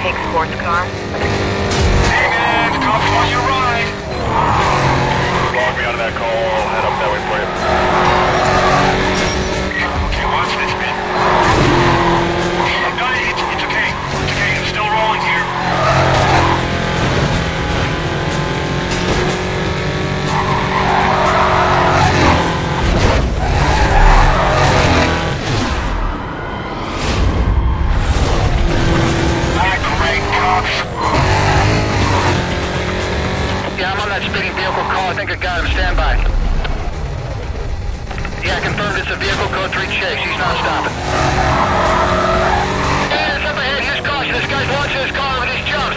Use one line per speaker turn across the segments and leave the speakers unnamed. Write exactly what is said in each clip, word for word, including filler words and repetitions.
take sports car.
Hey man, cops want you to ride. Log me out of that call. I'll head up that way for you. Okay, watch this, man. I'm gonna, it's, it's okay. It's okay. I'm still rolling here.
Yeah, I'm on that speeding vehicle call. I think I got him. Stand by. Yeah, confirmed it's a vehicle code three chase. He's not stopping. Hey, it's up ahead. Use caution. This guy's launching his car with these jumps.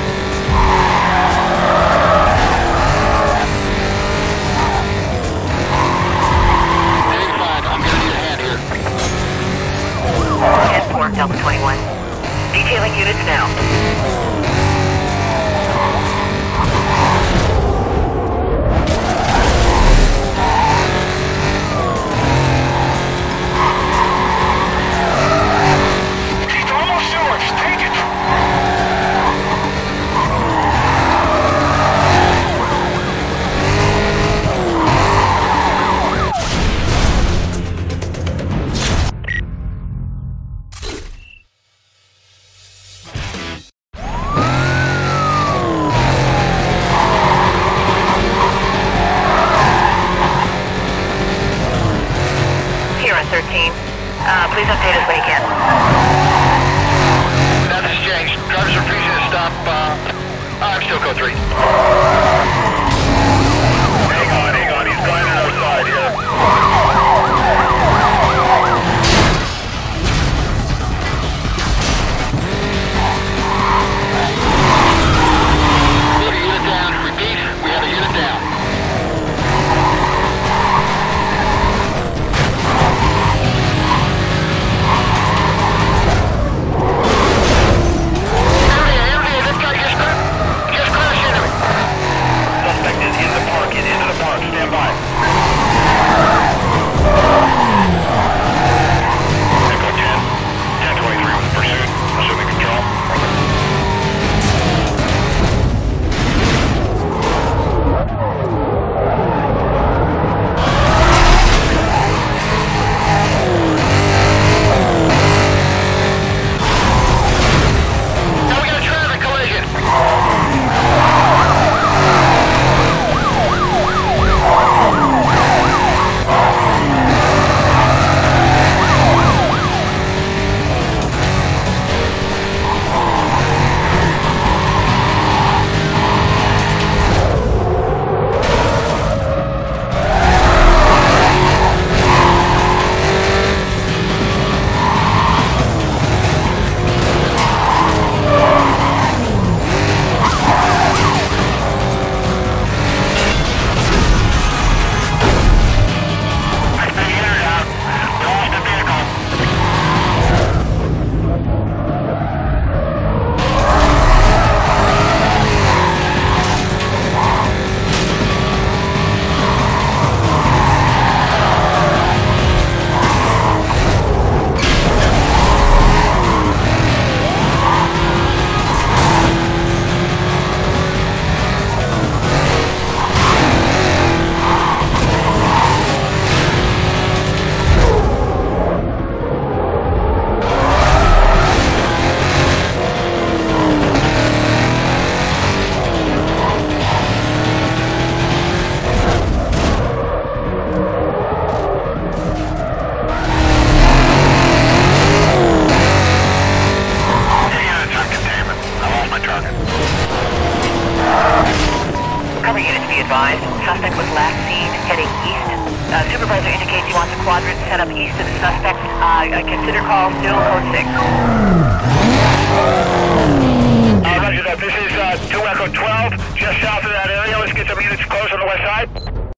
eighty-five. I'm gonna need a hand here.
ten four, Delta twenty-one. Detailing units now. thirteen. Uh, please update us when you can.
Nothing's changed. Drivers are refusing to stop. Uh, I'm still code three.
Hang on, hang on. He's driving outside here.
We have a unit down. Repeat, we have a unit down.
Stand by. Echo ten. ten twenty-three with pursuit. Assuming control.
Now we got a traffic collision.
Suspect was last seen heading east. Uh, supervisor indicates he wants a quadrant set up east of the suspect. Uh, consider call still code six.
Uh, roger that. This is uh, two Echo twelve, just south of that area. Let's get some units close on the west side.